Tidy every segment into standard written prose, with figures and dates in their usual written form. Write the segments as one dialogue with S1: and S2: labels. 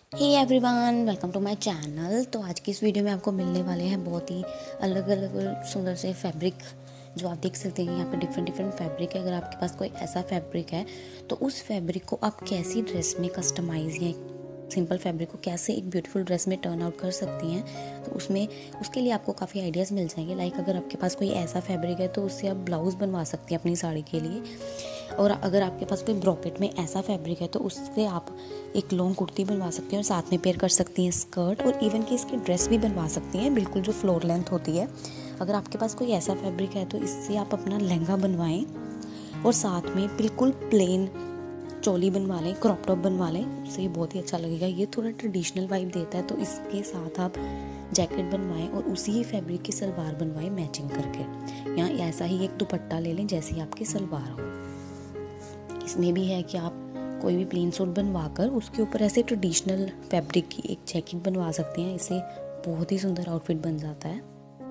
S1: Hey everyone, welcome to my channel. तो आज की इस वीडियो में आपको मिलने वाले हैं बहुत ही अलग अलग और सुंदर से फैब्रिक, जो आप देख सकते हैं यहाँ पे डिफरेंट डिफरेंट फैब्रिक है। अगर आपके पास कोई ऐसा फैब्रिक है तो उस फैब्रिक को आप कैसी ड्रेस में कस्टमाइज या सिंपल फैब्रिक को कैसे एक ब्यूटीफुल ड्रेस में टर्न आउट कर सकती हैं, तो उसके लिए आपको काफ़ी आइडियाज़ मिल जाएंगे। लाइक अगर आपके पास कोई ऐसा फैब्रिक है तो उससे आप ब्लाउज़ बनवा सकती हैं अपनी साड़ी के लिए। और अगर आपके पास कोई ब्रॉकेट में ऐसा फैब्रिक है तो उससे आप एक लॉन्ग कुर्ती बनवा सकती हैं और साथ में पेयर कर सकती हैं स्कर्ट, और इवन कि इसकी ड्रेस भी बनवा सकती हैं बिल्कुल जो फ्लोर लेंथ होती है। अगर आपके पास कोई ऐसा फैब्रिक है तो इससे आप अपना लहंगा बनवाएं और साथ में बिल्कुल प्लेन चोली बनवा लें, क्रॉप टॉप बनवा लें, उससे ये बहुत ही अच्छा लगेगा। ये थोड़ा ट्रेडिशनल वाइब देता है, तो इसके साथ आप जैकेट बनवाएं और उसी ही फैब्रिक की सलवार बनवाएं मैचिंग करके, या ऐसा ही एक दुपट्टा ले लें जैसी आपकी सलवार हो। इसमें भी है कि आप कोई भी प्लेन सूट बनवा कर उसके ऊपर ऐसे ट्रेडिशनल फैब्रिक की एक जैकेट बनवा सकते हैं। इससे बहुत ही सुंदर आउटफिट बन जाता है।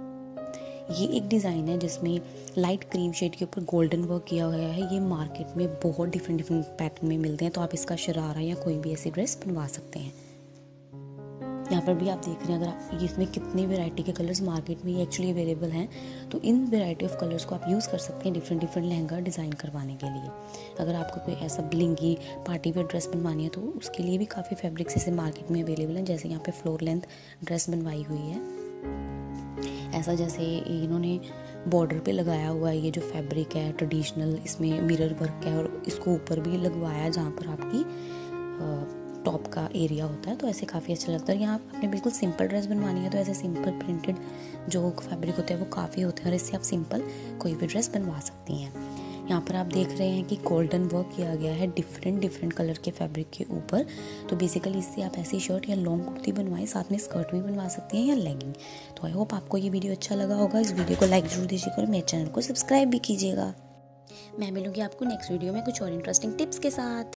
S1: ये एक डिज़ाइन है जिसमें लाइट क्रीम शेड के ऊपर गोल्डन वर्क किया हुआ है। ये मार्केट में बहुत डिफरेंट डिफरेंट पैटर्न में मिलते हैं, तो आप इसका शरारा या कोई भी ऐसी ड्रेस बनवा सकते हैं। यहाँ पर भी आप देख रहे हैं, अगर आप इसमें कितनी वैरायटी के कलर्स मार्केट में एक्चुअली अवेलेबल हैं, तो इन वैरायटी ऑफ कलर्स को आप यूज़ कर सकते हैं डिफरेंट डिफरेंट लहंगा डिज़ाइन करवाने के लिए। अगर आपको कोई ऐसा ब्लिंगी पार्टी वेयर ड्रेस बनवानी है तो उसके लिए भी काफ़ी फैब्रिक्स ऐसे मार्केट में अवेलेबल हैं। जैसे यहाँ पे फ्लोर लेंथ ड्रेस बनवाई हुई है, ऐसा जैसे इन्होंने बॉर्डर पे लगाया हुआ है। ये जो फैब्रिक है ट्रेडिशनल, इसमें मिरर वर्क है और इसको ऊपर भी लगवाया जहाँ पर आपकी टॉप का एरिया होता है, तो ऐसे काफ़ी अच्छा लगता है। यहाँ आपने बिल्कुल सिंपल ड्रेस बनवानी है तो ऐसे सिंपल प्रिंटेड जो फैब्रिक होते हैं वो काफ़ी होते हैं और इससे आप सिंपल कोई भी ड्रेस बनवा सकती हैं। यहाँ पर आप देख रहे हैं कि गोल्डन वर्क किया गया है डिफरेंट डिफरेंट कलर के फैब्रिक के ऊपर। तो बेसिकली इससे आप ऐसी शर्ट या लॉन्ग कुर्ती बनवाएं, साथ में स्कर्ट भी बनवा सकती हैं या लेगिंग। तो आई होप आपको ये वीडियो अच्छा लगा होगा। इस वीडियो को लाइक जरूर दीजिएगा और मेरे चैनल को सब्सक्राइब भी कीजिएगा। मैं मिलूंगी आपको नेक्स्ट वीडियो में कुछ और इंटरेस्टिंग टिप्स के साथ।